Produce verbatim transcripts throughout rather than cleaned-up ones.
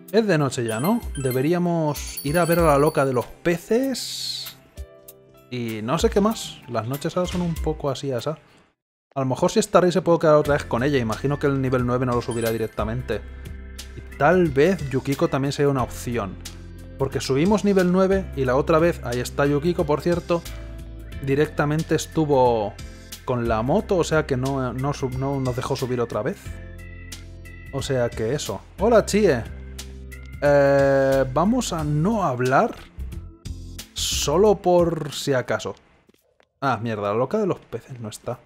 Es de noche ya, ¿no? Deberíamos ir a ver a la loca de los peces. Y no sé qué más. Las noches ahora son un poco así, asá. A lo mejor si esta rey se puede quedar otra vez con ella. Imagino que el nivel nueve no lo subirá directamente. Y tal vez Yukiko también sea una opción. Porque subimos nivel nueve y la otra vez, ahí está Yukiko, por cierto, directamente estuvo con la moto, o sea que no, no, no nos dejó subir otra vez. O sea que eso. Hola, Chie. Eh, vamos a no hablar solo por si acaso. Ah, mierda, la loca de los peces no está.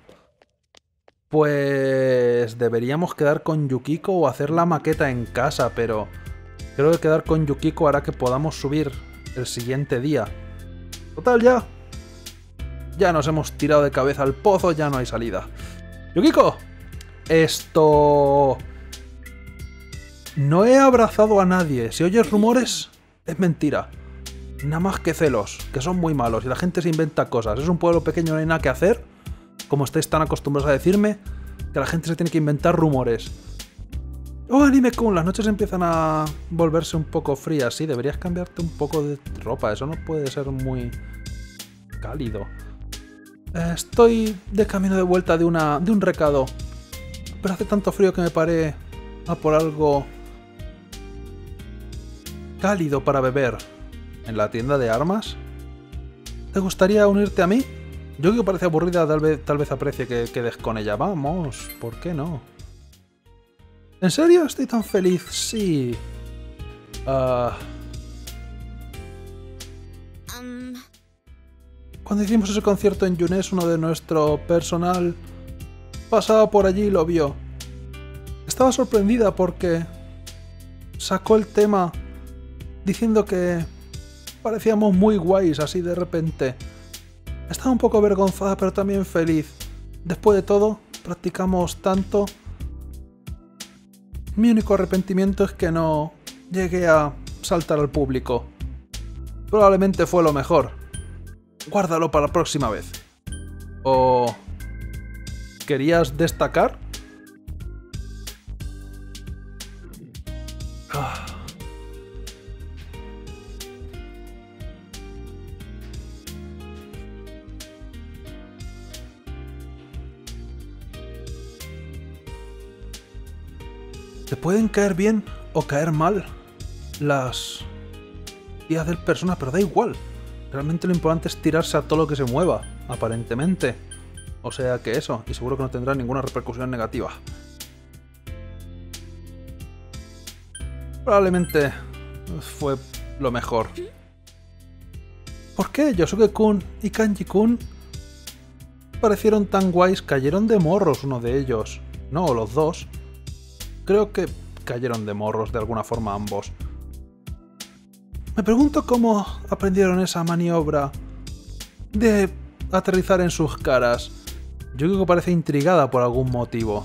Pues deberíamos quedar con Yukiko o hacer la maqueta en casa, pero creo que quedar con Yukiko hará que podamos subir el siguiente día. Total, ya. Ya nos hemos tirado de cabeza al pozo, ya no hay salida. ¡Yukiko! Esto... No he abrazado a nadie. Si oyes rumores, es mentira. Nada más que celos, que son muy malos y la gente se inventa cosas. Es un pueblo pequeño, no hay nada que hacer. Como estáis tan acostumbrados a decirme, que la gente se tiene que inventar rumores. Oh, Anime-kun, las noches empiezan a volverse un poco frías. Sí, deberías cambiarte un poco de ropa. Eso no puede ser muy cálido. Eh, estoy de camino de vuelta de, una, de un recado. Pero hace tanto frío que me paré a por algo cálido para beber. ¿En la tienda de armas? ¿Te gustaría unirte a mí? Yo que parece aburrida, tal vez, tal vez aprecie que quedes con ella. Vamos, ¿por qué no? ¿En serio? Estoy tan feliz. Sí. Uh... Um... Cuando hicimos ese concierto en Yunes, uno de nuestro personal pasaba por allí y lo vio. Estaba sorprendida porque sacó el tema diciendo que parecíamos muy guays así de repente. Estaba un poco avergonzada, pero también feliz. Después de todo, practicamos tanto. Mi único arrepentimiento es que no llegué a saltar al público. Probablemente fue lo mejor. Guárdalo para la próxima vez. ¿O querías destacar? Ah. Te pueden caer bien o caer mal las ideas de personas, pero da igual. Realmente lo importante es tirarse a todo lo que se mueva, aparentemente. O sea que eso, y seguro que no tendrá ninguna repercusión negativa. Probablemente fue lo mejor. ¿Por qué Yosuke-kun y Kanji-kun parecieron tan guays? Cayeron de morros uno de ellos. No, los dos. Creo que cayeron de morros de alguna forma ambos. Me pregunto cómo aprendieron esa maniobra de aterrizar en sus caras. Yo creo que parece intrigada por algún motivo.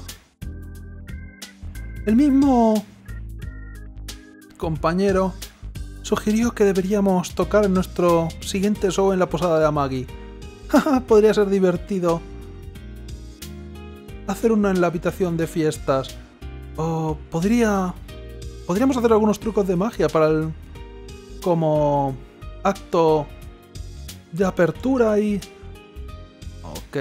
El mismo compañero sugirió que deberíamos tocar en nuestro siguiente show en la posada de Amagi. Podría ser divertido hacer uno en la habitación de fiestas. O podría... Podríamos hacer algunos trucos de magia para el... como acto de apertura y... Ok.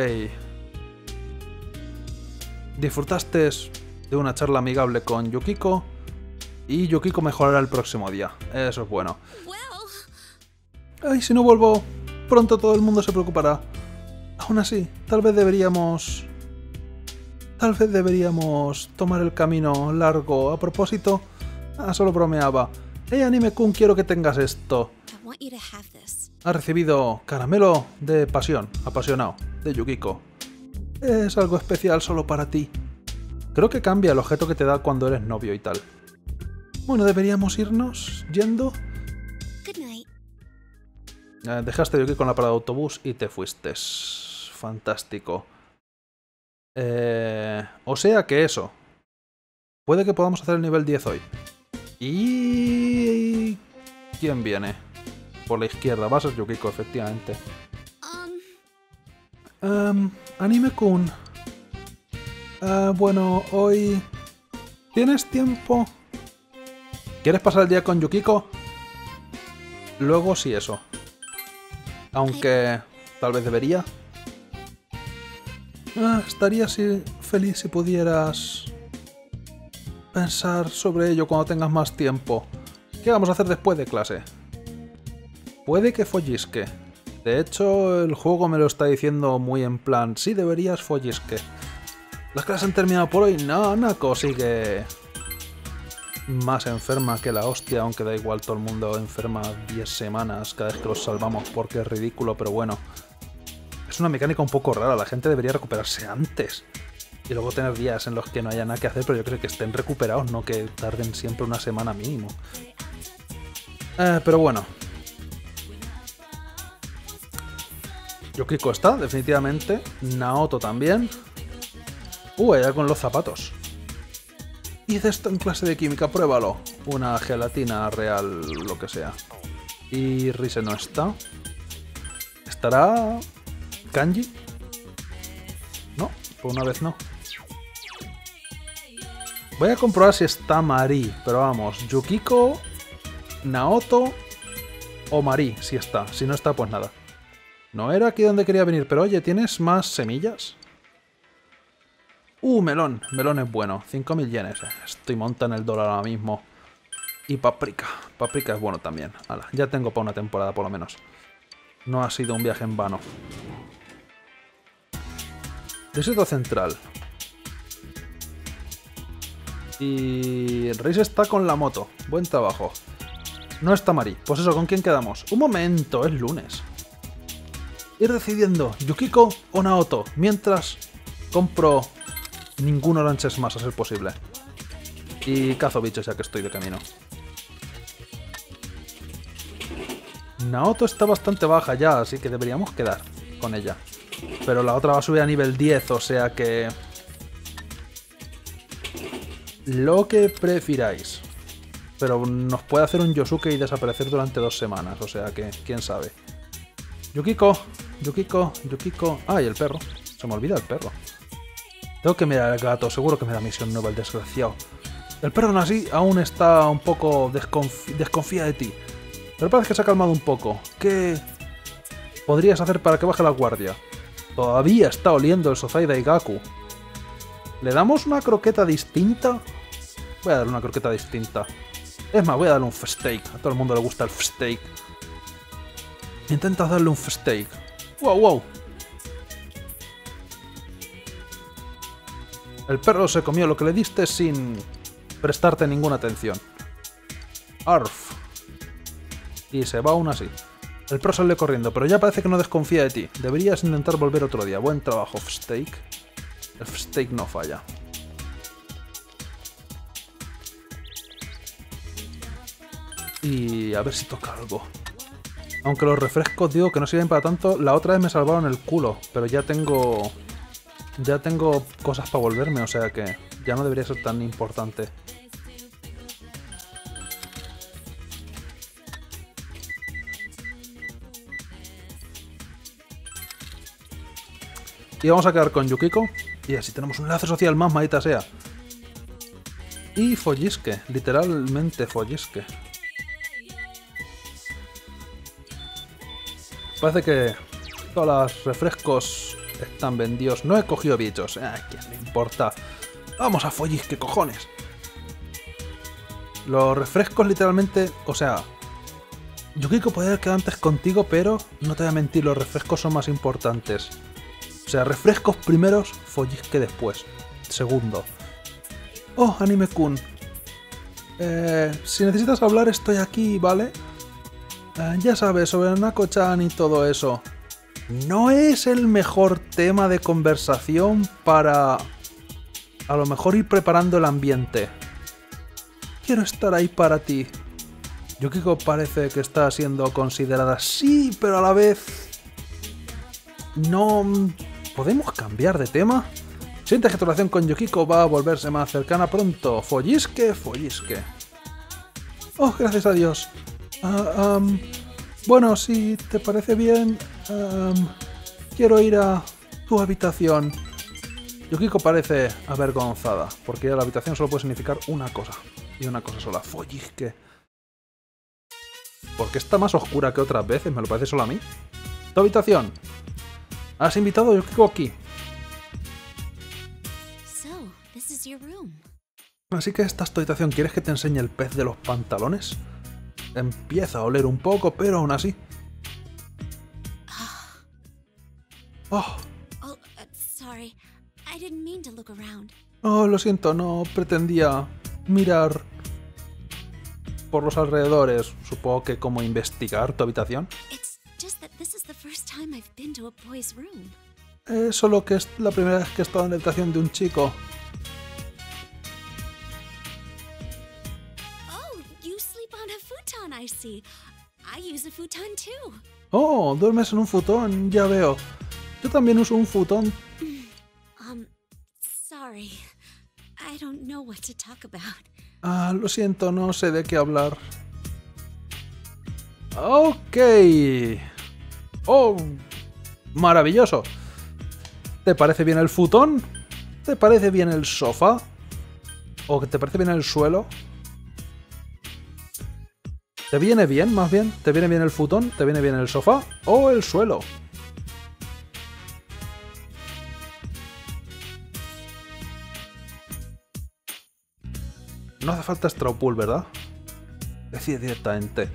Disfrutaste de una charla amigable con Yukiko y Yukiko mejorará el próximo día. Eso es bueno. Ay, si no vuelvo, pronto todo el mundo se preocupará. Aún así, tal vez deberíamos... Tal vez deberíamos tomar el camino largo. A propósito, ah, solo bromeaba. Hey, Anime-kun, quiero que tengas esto. Ha recibido caramelo de pasión, apasionado, de Yukiko. Es algo especial solo para ti. Creo que cambia el objeto que te da cuando eres novio y tal. Bueno, deberíamos irnos yendo. Eh, dejaste a Yukiko en la parada de autobús y te fuiste. Fantástico. Eh, o sea que eso. Puede que podamos hacer el nivel diez hoy. ¿Y quién viene? Por la izquierda. Va a ser Yukiko, efectivamente. Um, Anime-kun. Uh, bueno, hoy... ¿Tienes tiempo ¿Quieres pasar el día con Yukiko? Luego sí eso. Aunque tal vez debería. Ah, estaría si, feliz si pudieras pensar sobre ello cuando tengas más tiempo. ¿Qué vamos a hacer después de clase? Puede que follisque. De hecho, el juego me lo está diciendo muy en plan, sí deberías follisque. Las clases han terminado por hoy. No, Nako sigue más enferma que la hostia, aunque da igual, todo el mundo enferma diez semanas cada vez que los salvamos porque es ridículo, pero bueno. Es una mecánica un poco rara, la gente debería recuperarse antes. Y luego tener días en los que no haya nada que hacer, pero yo creo que estén recuperados, no que tarden siempre una semana mínimo. Eh, pero bueno. Yukiko está, definitivamente. Naoto también. Uh, allá con los zapatos. Hice esto en clase de química, pruébalo. Una gelatina real, lo que sea. Y Rise no está. ¿Estará Kanji? No, por una vez no. Voy a comprobar si está Mari, pero vamos, Yukiko, Naoto o Mari, si está. Si no está, pues nada. No era aquí donde quería venir, pero oye, ¿tienes más semillas? Uh, melón. Melón es bueno. cinco mil yenes. Estoy montando el dólar ahora mismo. Y paprika. Paprika es bueno también. Hala, ya tengo para una temporada por lo menos. No ha sido un viaje en vano. Distrito Central. Y Reis está con la moto. Buen trabajo. No está Mari. Pues eso, ¿con quién quedamos? Un momento, es lunes. Ir decidiendo, Yukiko o Naoto. Mientras compro ningún oranges más a ser posible. Y cazo bichos ya que estoy de camino. Naoto está bastante baja ya, así que deberíamos quedar con ella. Pero la otra va a subir a nivel diez, o sea que... lo que prefiráis. Pero nos puede hacer un Yosuke y desaparecer durante dos semanas, o sea que, quién sabe. Yukiko, Yukiko, Yukiko... Ah, y el perro. Se me olvida el perro. Tengo que mirar al gato, seguro que me da misión nueva el desgraciado. El perro aún así aún está un poco desconfi desconfía de ti. Pero parece que se ha calmado un poco. ¿Qué podrías hacer para que baje la guardia? Todavía está oliendo el Sozai Daigaku. ¿Le damos una croqueta distinta? Voy a darle una croqueta distinta. Es más, voy a darle un steak. A todo el mundo le gusta el steak. Intenta darle un steak. ¡Wow, wow! El perro se comió lo que le diste sin prestarte ninguna atención. Arf. Y se va aún así. El perro sale corriendo, pero ya parece que no desconfía de ti. Deberías intentar volver otro día. Buen trabajo, steak. El steak no falla. Y a ver si toca algo. Aunque los refrescos digo que no sirven para tanto, la otra vez me salvaron el culo, pero ya tengo... ya tengo cosas para volverme, o sea que ya no debería ser tan importante. Y vamos a quedar con Yukiko, y así tenemos un lazo social más, maldita sea. Y follisque, literalmente follisque. Parece que todos los refrescos están vendidos. No he cogido bichos. ¿A quién le importa? Vamos a follisque, cojones. Los refrescos literalmente... O sea... Yukiko podría haber quedado antes contigo, pero no te voy a mentir, los refrescos son más importantes. O sea, refrescos primeros, follisque después. Segundo. Oh, Anime-kun. Eh, si necesitas hablar, estoy aquí, ¿vale? Eh, ya sabes, sobre Nako-chan y todo eso. No es el mejor tema de conversación para... a lo mejor ir preparando el ambiente. Quiero estar ahí para ti. Yukiko parece que está siendo considerada sí, pero a la vez... no... ¿Podemos cambiar de tema? Sientes que tu relación con Yukiko va a volverse más cercana pronto. Follisque, follisque. Oh, gracias a Dios. Uh, um, bueno, si te parece bien, um, quiero ir a tu habitación. Yukiko parece avergonzada, porque ir a la habitación solo puede significar una cosa. y una cosa sola. Follisque. ¿Por qué está más oscura que otras veces? ¿Me lo parece solo a mí? Tu habitación. ¿Has invitado a Yukiko aquí? So, this is your room. Así que esta es tu habitación. ¿Quieres que te enseñe el pez de los pantalones? Empieza a oler un poco, pero aún así. Oh, Oh, uh, sorry. I didn't mean to look around. oh, lo siento, no pretendía mirar por los alrededores. Supongo que como investigar tu habitación. It's just that this is the first time I've been to a boy's room. Es solo que es la primera vez que he estado en la habitación de un chico. Oh, you sleep on a futon, I see. I use a futon too. Oh, duermes en un futón, ya veo. Yo también uso un futón. Um, sorry. I don't know what to talk about. Ah, lo siento, no sé de qué hablar. Ok. Oh, maravilloso. ¿Te parece bien el futón? ¿Te parece bien el sofá? ¿O te parece bien el suelo? ¿Te viene bien, más bien? ¿Te viene bien el futón? ¿Te viene bien el sofá? ¿O el suelo? No hace falta straw pool, ¿verdad? Decide directamente.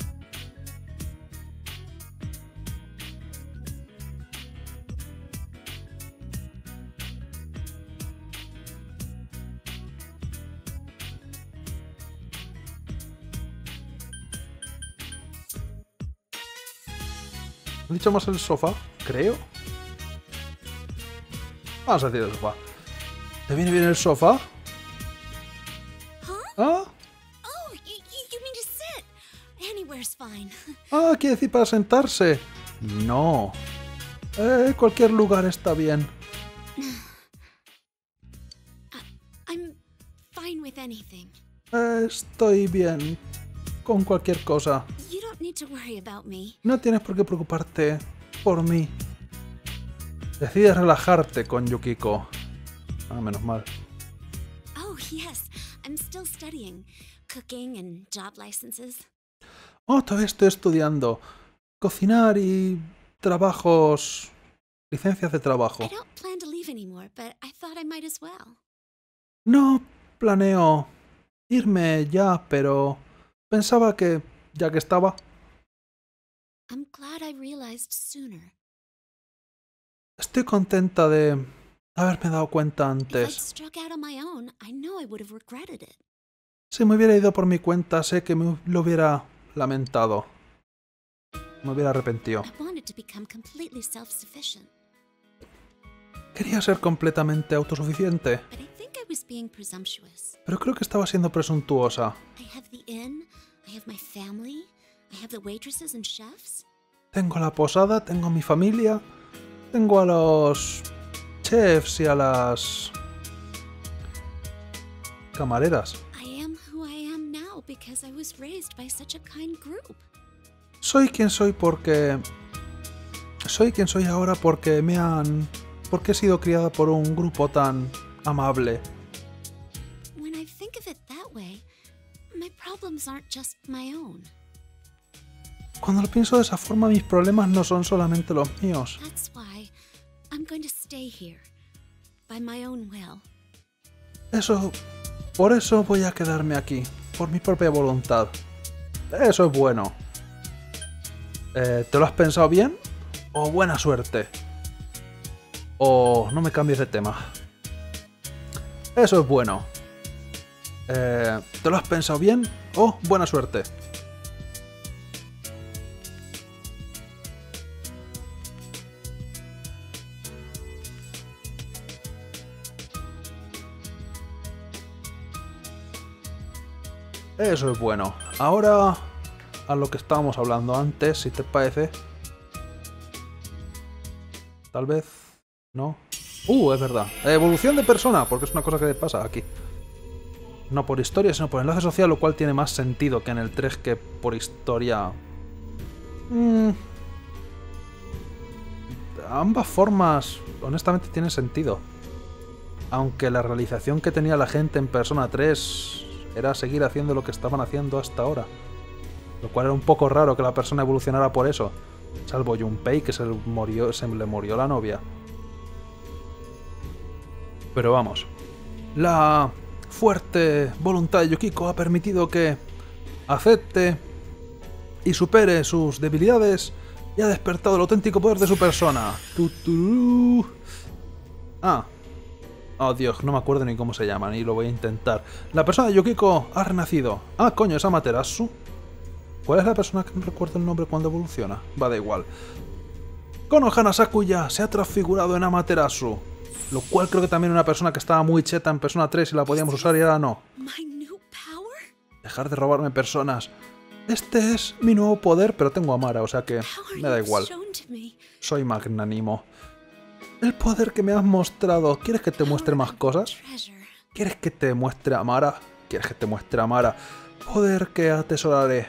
¿He dicho más el sofá? Creo. Vamos a decir el sofá. ¿Te viene bien el sofá? ¿Ah? Oh, you, you, you mean to sit? Anywhere's fine. Ah, quiere decir para sentarse. No. Eh, cualquier lugar está bien. I'm fine with anything. Eh, estoy bien con cualquier cosa. You don't need to worry about me. No tienes por qué preocuparte por mí. Decides relajarte con Yukiko. Ah, menos mal. Oh, yes. I'm still studying. Cooking and job licenses. Oh, todavía estoy estudiando. Cocinar y trabajos... licencias de trabajo. I don't plan to leave anymore, but I thought I might as well. No planeo irme ya, pero pensaba que, ya que estaba... I'm glad I realized sooner. Estoy contenta de haberme dado cuenta If I'd antes. struck out on my own, I know I would have regretted it. Si me hubiera ido por mi cuenta, sé que me lo hubiera lamentado. Me hubiera arrepentido. I wanted to become completely self-sufficient, Quería ser completamente autosuficiente, but I think I was being presumptuous. pero creo que estaba siendo presuntuosa. I have the inn, I have my family, I have the waitresses and chefs. Tengo la posada, tengo mi familia, tengo a los chefs y a las camareras. I am who I am now because I was raised by such a kind group. Soy quien soy porque... Soy quien soy ahora porque me han... porque he sido criada por un grupo tan amable. When I think of it that way, my problems aren't just my own. Cuando lo pienso de esa forma, mis problemas no son solamente los míos. That's why I'm going to stay here, by my own will. Eso... Por eso voy a quedarme aquí, por mi propia voluntad. Eso es bueno. Eh, ¿Te lo has pensado bien? ¿O buena suerte? O no me cambies de tema. Eso es bueno. Eh, ¿Te lo has pensado bien? ¿O buena suerte? Eso es bueno. Ahora a lo que estábamos hablando antes, si te parece. Tal vez... ¿No? Uh, es verdad. Evolución de persona, porque es una cosa que pasa aquí. No por historia, sino por enlace social, lo cual tiene más sentido que en el tres, que por historia... Mm. Ambas formas, honestamente, tienen sentido. Aunque la realización que tenía la gente en Persona tres era seguir haciendo lo que estaban haciendo hasta ahora. Lo cual era un poco raro que la persona evolucionara por eso. Salvo Junpei, que se, murió, se le murió la novia. Pero vamos. La fuerte voluntad de Yukiko ha permitido que acepte y supere sus debilidades y ha despertado el auténtico poder de su persona. Tuturú. Ah. Oh, Dios, no me acuerdo ni cómo se llaman y lo voy a intentar. La persona de Yukiko ha renacido. Ah, coño, es Amaterasu. ¿Cuál es la persona que no recuerdo el nombre cuando evoluciona? Va, da igual. Konohana Sakuya se ha transfigurado en Amaterasu. Lo cual creo que también una persona que estaba muy cheta en Persona tres y la podíamos usar y ahora no. Dejar de robarme personas. Este es mi nuevo poder, pero tengo a Mara, o sea que me da igual. Soy magnánimo. El poder que me has mostrado. ¿Quieres que te muestre más cosas? ¿Quieres que te muestre a Mara? ¿Quieres que te muestre a Mara? Poder que atesoraré.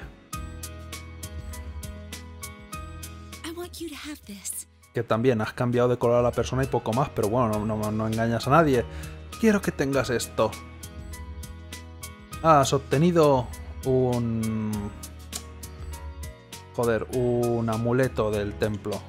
Que también has cambiado de color a la persona y poco más, pero bueno, no, no, no engañas a nadie. Quiero que tengas esto. Has obtenido un... Joder, un amuleto del templo.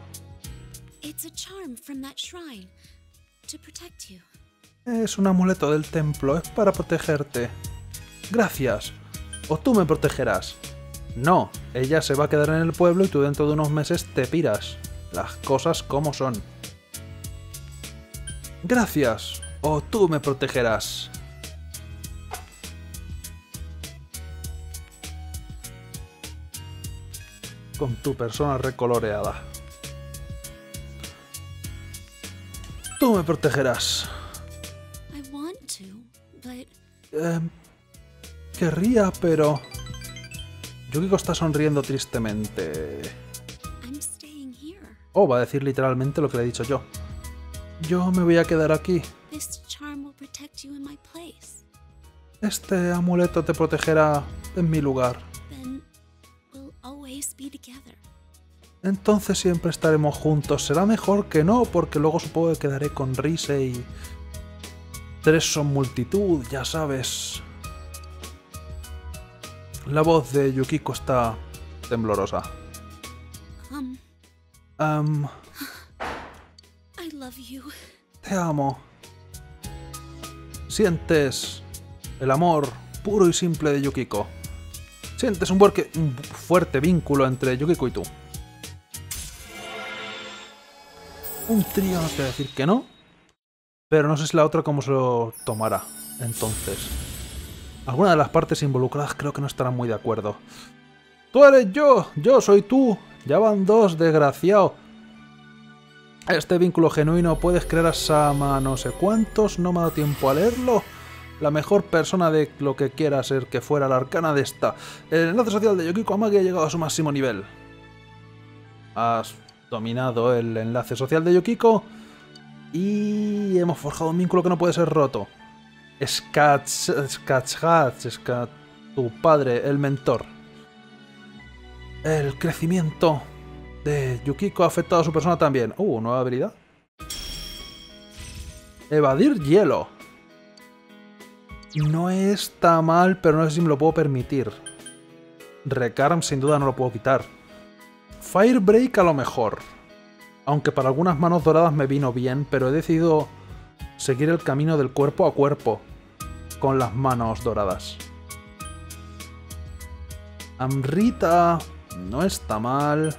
Es un amuleto del templo, es para protegerte. Gracias. O tú me protegerás. No, ella se va a quedar en el pueblo y tú dentro de unos meses te piras. Las cosas como son. Gracias. O tú me protegerás. Con tu persona recoloreada. Tú me protegerás. Eh, querría, pero... Yukiko está sonriendo tristemente. Oh, va a decir literalmente lo que le he dicho yo. Yo me voy a quedar aquí. Este amuleto te protegerá en mi lugar. Entonces siempre estaremos juntos. Será mejor que no, porque luego supongo que quedaré con Rise y... Tres son multitud, ya sabes. La voz de Yukiko está temblorosa. Um... Um, I love you. Te amo. Sientes el amor puro y simple de Yukiko. Sientes un, un fuerte vínculo entre Yukiko y tú. Un trío, no te voy a decir que no. Pero no sé si la otra cómo se lo tomará. Entonces, alguna de las partes involucradas creo que no estarán muy de acuerdo. Tú eres yo, yo soy tú. Ya van dos, desgraciado. Este vínculo genuino puedes crear a Sama no sé cuántos, no me ha dado tiempo a leerlo. La mejor persona de lo que quiera ser que fuera la arcana de esta. El enlace social de Yukiko Amagi ha llegado a su máximo nivel. Has dominado el enlace social de Yukiko y hemos forjado un vínculo que no puede ser roto. Skats... Skatschatz... Skat... Tu padre, el mentor. El crecimiento de Yukiko ha afectado a su persona también. Uh, nueva habilidad. Evadir hielo. No está mal, pero no sé si me lo puedo permitir. Recarm sin duda no lo puedo quitar. Firebreak a lo mejor. Aunque para algunas manos doradas me vino bien, pero he decidido seguir el camino del cuerpo a cuerpo con las manos doradas. Amrita no está mal.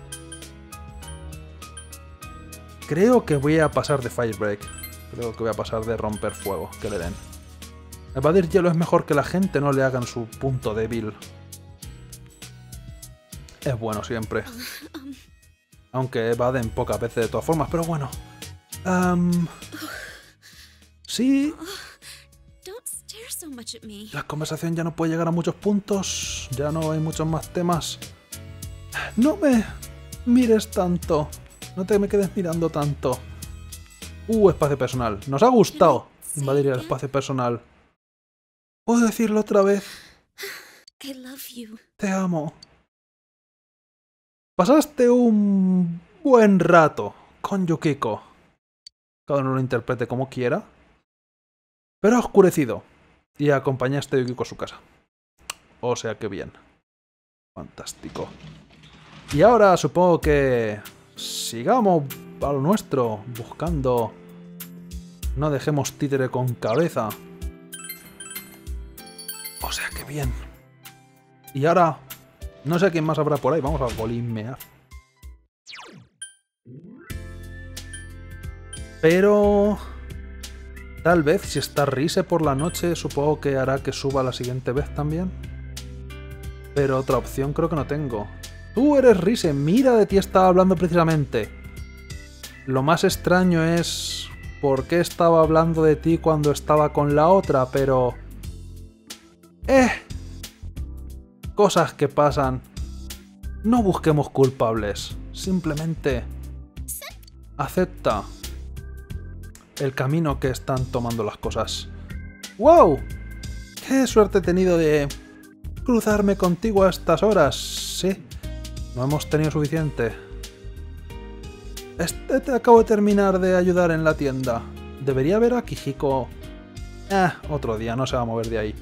Creo que voy a pasar de Firebreak. Creo que voy a pasar de romper fuego que le den. Evadir hielo es mejor que la gente no le hagan su punto débil. Es bueno siempre. Aunque evaden pocas veces de todas formas, pero bueno. Um, sí. La conversación ya no puede llegar a muchos puntos. Ya no hay muchos más temas. No me mires tanto. No te me quedes mirando tanto. Uh, espacio personal. Nos ha gustado invadir el espacio personal. ¿Puedo decirlo otra vez? Te amo. Pasaste un buen rato con Yukiko. Cada uno lo interprete como quiera. Pero ha oscurecido. y acompañé a este Yukiko a su casa. O sea que bien. Fantástico. Y ahora supongo que sigamos a lo nuestro, buscando... No dejemos títere con cabeza. O sea que bien. Y ahora... No sé quién más habrá por ahí. Vamos a golismear. Pero... Tal vez si está Rise por la noche, supongo que hará que suba la siguiente vez también. Pero otra opción creo que no tengo. Tú eres Rise, mira, de ti estaba hablando precisamente. Lo más extraño es... ¿Por qué estaba hablando de ti cuando estaba con la otra? Pero... ¡Eh! Cosas que pasan. No busquemos culpables. Simplemente... Acepta el camino que están tomando las cosas. ¡Wow! ¡Qué suerte he tenido de cruzarme contigo a estas horas! Sí, no hemos tenido suficiente. Este te acabo de terminar de ayudar en la tienda. Debería ver a Kijiko. Eh, otro día, no se va a mover de ahí.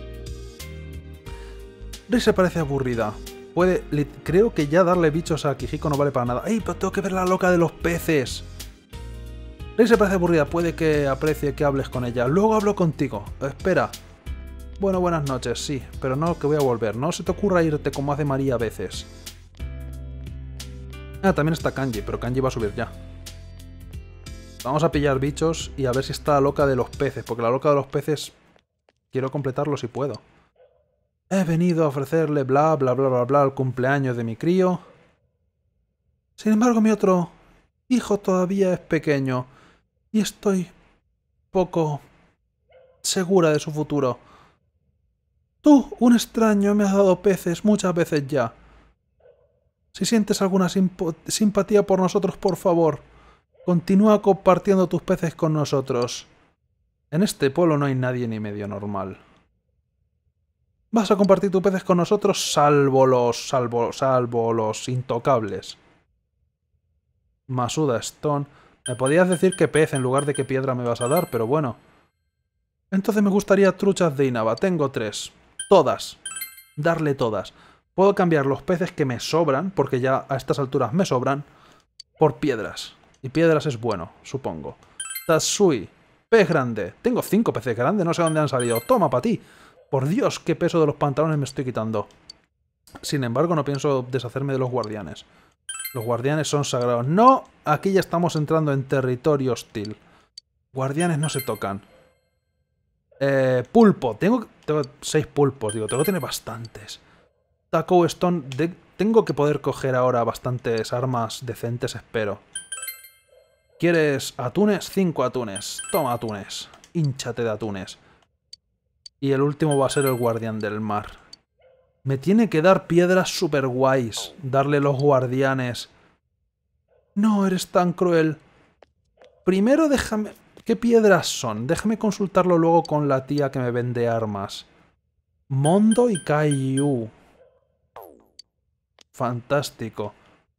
Rise parece aburrida. Puede... Creo que ya darle bichos a Kijiko no vale para nada. ¡Ay, pero tengo que ver la loca de los peces! Rise parece aburrida. Puede que aprecie que hables con ella. Luego hablo contigo. Espera. Bueno, buenas noches, sí. Pero no, que voy a volver. No se te ocurra irte como hace María a veces. Ah, también está Kanji, pero Kanji va a subir ya. Vamos a pillar bichos y a ver si está la loca de los peces, porque la loca de los peces quiero completarlo si puedo. He venido a ofrecerle bla bla bla bla bla al cumpleaños de mi crío. Sin embargo, mi otro hijo todavía es pequeño y estoy poco segura de su futuro. Tú, un extraño, me has dado peces muchas veces ya. Si sientes alguna simpatía por nosotros, por favor, continúa compartiendo tus peces con nosotros. En este pueblo no hay nadie ni medio normal. Vas a compartir tus peces con nosotros, salvo los, salvo, salvo los intocables. Masuda Stone. Me podías decir que pez en lugar de qué piedra me vas a dar, pero bueno. Entonces me gustaría truchas de Inaba. Tengo tres. Todas. Darle todas. Puedo cambiar los peces que me sobran, porque ya a estas alturas me sobran, por piedras. Y piedras es bueno, supongo. Tatsui. Pez grande. Tengo cinco peces grandes, no sé dónde han salido. Toma, para ti. Por Dios, qué peso de los pantalones me estoy quitando. Sin embargo, no pienso deshacerme de los guardianes. Los guardianes son sagrados. ¡No! Aquí ya estamos entrando en territorio hostil. Guardianes no se tocan. Eh, pulpo. Tengo, tengo seis pulpos, digo. Tengo que tener bastantes. Taco Stone. De, tengo que poder coger ahora bastantes armas decentes, espero. ¿Quieres atunes? Cinco atunes. Toma atunes. Hínchate de atunes. Y el último va a ser el guardián del mar. Me tiene que dar piedras super guays. Darle los guardianes. No, eres tan cruel. Primero déjame... ¿Qué piedras son? Déjame consultarlo luego con la tía que me vende armas. Mondo y Kaiyu. Fantástico.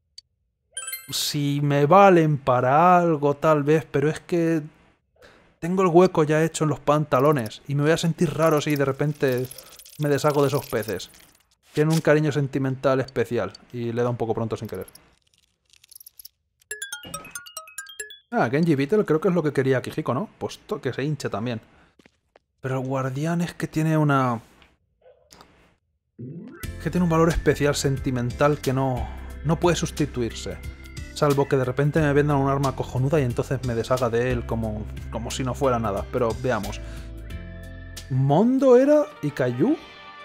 Si me valen para algo, tal vez, pero es que... Tengo el hueco ya hecho en los pantalones. Y me voy a sentir raro si de repente me deshago de esos peces. Tiene un cariño sentimental especial. Y le da un poco pronto sin querer. Ah, Genji Beetle creo que es lo que quería Kijiko, ¿no? Pues que se hinche también. Pero el guardián es que tiene una... Que tiene un valor especial sentimental que no... No puede sustituirse. Salvo que de repente me vendan un arma cojonuda y entonces me deshaga de él como, como si no fuera nada. Pero veamos. ¿Mondo era y Kaiyu?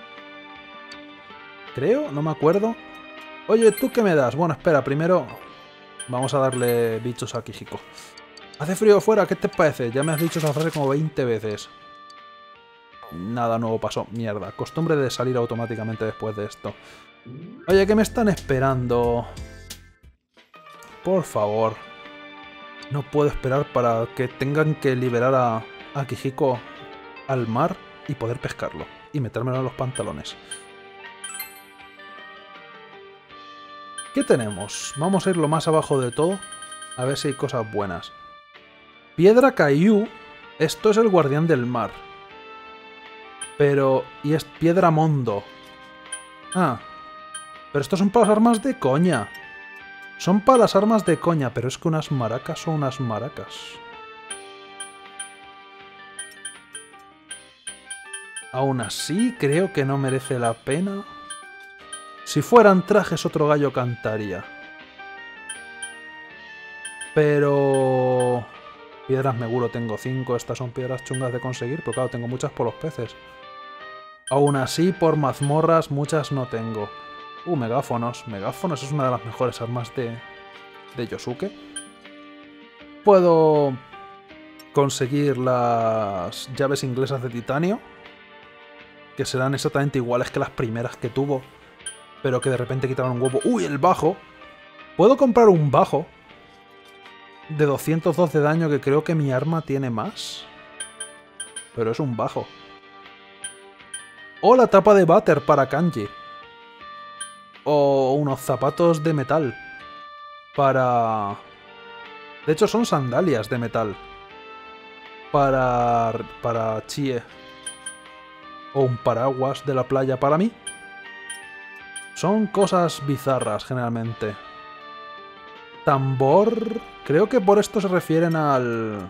Creo, no me acuerdo. Oye, ¿tú qué me das? Bueno, espera, primero vamos a darle bichos a Kijiko. Hace frío afuera, ¿qué te parece? Ya me has dicho esa frase como veinte veces. Nada nuevo pasó. Mierda, costumbre de salir automáticamente después de esto. Oye, ¿qué me están esperando? Por favor. No puedo esperar para que tengan que liberar a, a Kijiko al mar y poder pescarlo. Y metérmelo en los pantalones. ¿Qué tenemos? Vamos a ir lo más abajo de todo. A ver si hay cosas buenas. Piedra Kaiyu. Esto es el guardián del mar. Pero... y es piedra mondo. Ah. Pero estos son para las armas de coña. Son para las armas de coña, pero es que unas maracas son unas maracas. Aún así, creo que no merece la pena. Si fueran trajes, otro gallo cantaría. Pero... piedras Meguro tengo cinco. Estas son piedras chungas de conseguir, pero claro, tengo muchas por los peces. Aún así, por mazmorras, muchas no tengo. Uh, megáfonos. Megáfonos es una de las mejores armas de, de Yosuke. Puedo conseguir las llaves inglesas de titanio, que serán exactamente iguales que las primeras que tuvo, pero que de repente quitaron un huevo. ¡Uy, el bajo! Puedo comprar un bajo de doscientos dos de daño, que creo que mi arma tiene más. Pero es un bajo. O la tapa de váter para Kanji. O unos zapatos de metal para... de hecho son sandalias de metal para... para Chie. O un paraguas de la playa para mí. Son cosas bizarras generalmente. Tambor... creo que por esto se refieren al...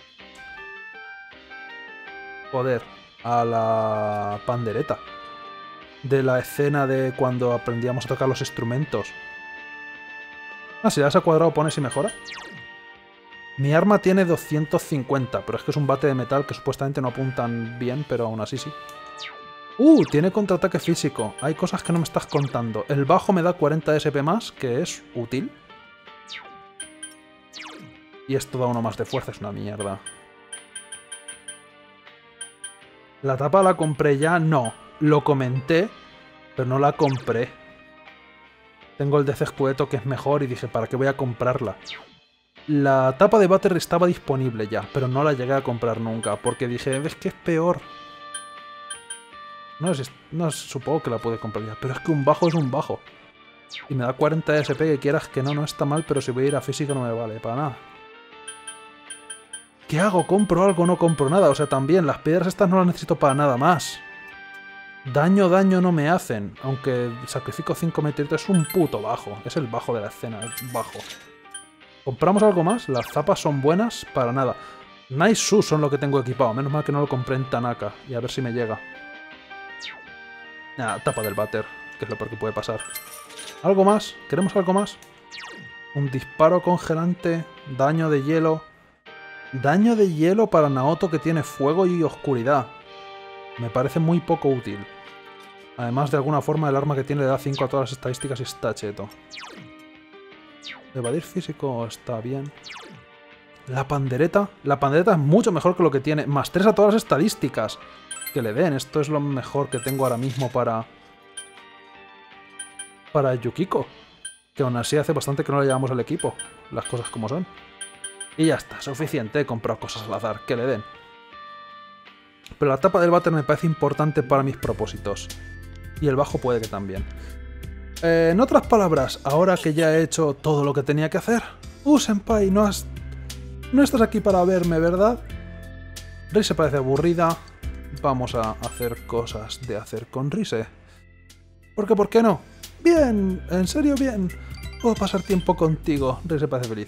joder, a la pandereta. De la escena de cuando aprendíamos a tocar los instrumentos. Ah, si le das a cuadrado pone si mejora. Mi arma tiene doscientos cincuenta, pero es que es un bate de metal que supuestamente no apuntan bien, pero aún así sí. Uh, tiene contraataque físico. Hay cosas que no me estás contando. El bajo me da cuarenta S P más, que es útil. Y esto da uno más de fuerza, es una mierda. ¿La tapa la compré ya? No. Lo comenté, pero no la compré. Tengo el de Cescueto, que es mejor, y dije, ¿para qué voy a comprarla? La tapa de Battery estaba disponible ya, pero no la llegué a comprar nunca, porque dije, es que es peor. No, es, no es, supongo que la puede comprar ya, pero es que un bajo es un bajo. Y me da cuarenta S P, que quieras que no, no está mal, pero si voy a ir a física no me vale para nada. ¿Qué hago? ¿Compro algo o no compro nada? O sea, también, las piedras estas no las necesito para nada más. Daño, daño no me hacen. Aunque sacrifico cinco meteoritos, es un puto bajo. Es el bajo de la escena, es bajo. ¿Compramos algo más? Las zapas son buenas para nada. Nice shoes son lo que tengo equipado. Menos mal que no lo compré en Tanaka. Y a ver si me llega. Nada, tapa del váter, que es lo peor que puede pasar. ¿Algo más? ¿Queremos algo más? Un disparo congelante. Daño de hielo. Daño de hielo para Naoto, que tiene fuego y oscuridad. Me parece muy poco útil. Además, de alguna forma, el arma que tiene le da cinco a todas las estadísticas y está cheto. Evadir físico está bien. La pandereta. La pandereta es mucho mejor que lo que tiene. Más tres a todas las estadísticas. Que le den. Esto es lo mejor que tengo ahora mismo para... para Yukiko. Que aún así hace bastante que no le llevamos al equipo. Las cosas como son. Y ya está. Suficiente. He comprado cosas al azar. Que le den. Pero la tapa del váter me parece importante para mis propósitos. Y el bajo puede que también. Eh, en otras palabras, ahora que ya he hecho todo lo que tenía que hacer... Uh, senpai, no has... no estás aquí para verme, ¿verdad? Rise parece aburrida. Vamos a hacer cosas de hacer con Rise. Porque, ¿por qué no? Bien, en serio, bien. Puedo pasar tiempo contigo. Rise parece feliz.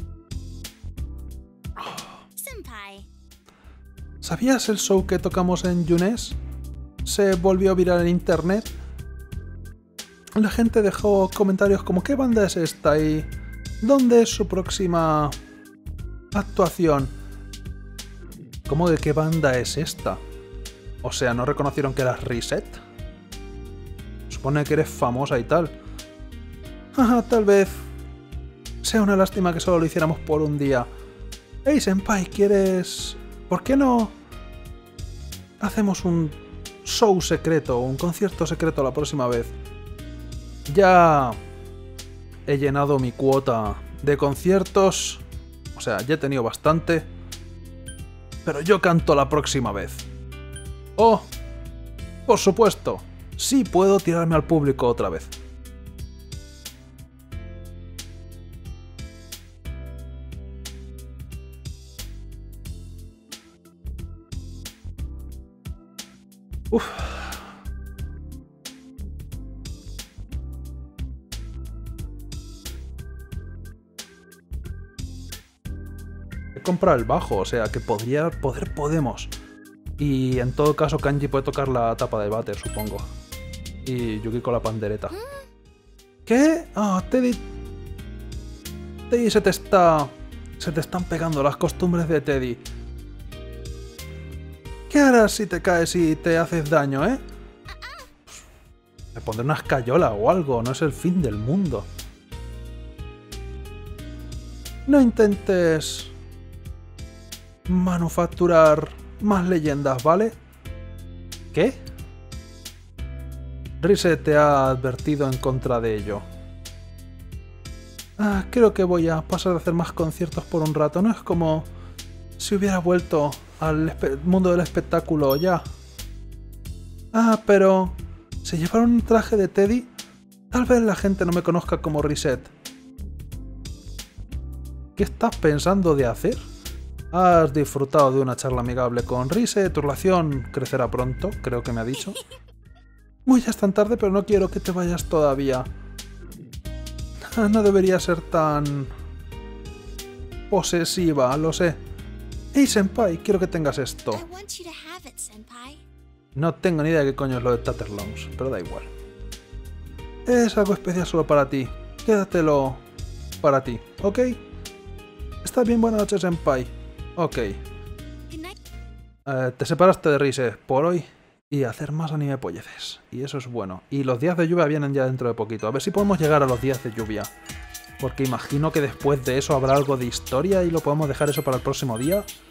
¿Sabías el show que tocamos en Yunes? Se volvió viral en internet. La gente dejó comentarios como ¿qué banda es esta? Y ¿dónde es su próxima actuación? ¿Cómo de qué banda es esta? O sea, ¿no reconocieron que eras Reset? Supone que eres famosa y tal. Ajá, tal vez sea una lástima que solo lo hiciéramos por un día. Hey, senpai, ¿quieres...? ¿Por qué no hacemos un show secreto, un concierto secreto la próxima vez? Ya he llenado mi cuota de conciertos. O sea, ya he tenido bastante. Pero yo canto la próxima vez. Oh, por supuesto, sí puedo tirarme al público otra vez. Uf. He comprado el bajo, o sea que podría, poder podemos. Y en todo caso Kanji puede tocar la tapa de váter, supongo. Y Yuki con la pandereta. ¿Qué? Ah, Teddy... Teddy se te está... Se te están pegando las costumbres de Teddy. ¿Qué harás si te caes y te haces daño, eh? Me pondré una escayola o algo, no es el fin del mundo. No intentes... manufacturar más leyendas, ¿vale? ¿Qué? Rise te ha advertido en contra de ello. Ah, creo que voy a pasar a hacer más conciertos por un rato. No es como si hubiera vuelto al mundo del espectáculo ya. Ah, pero... si llevaron un traje de Teddy, tal vez la gente no me conozca como Reset. ¿Qué estás pensando de hacer? Has disfrutado de una charla amigable con Rise, tu relación crecerá pronto, creo que me ha dicho. Muy ya es tan tarde, pero no quiero que te vayas todavía. No debería ser tan... posesiva, lo sé. Hey, senpai, quiero que tengas esto. I want you to have it, senpai. No tengo ni idea de qué coño es lo de Tatterlons, pero da igual. Es algo especial solo para ti. Quédatelo para ti, ¿ok? Está bien, buenas noches, senpai. Ok. Good night. Eh, te separaste de Rise por hoy y hacer más anime polleces. Y eso es bueno. Y los días de lluvia vienen ya dentro de poquito. A ver si podemos llegar a los días de lluvia. Porque imagino que después de eso habrá algo de historia y lo podemos dejar eso para el próximo día.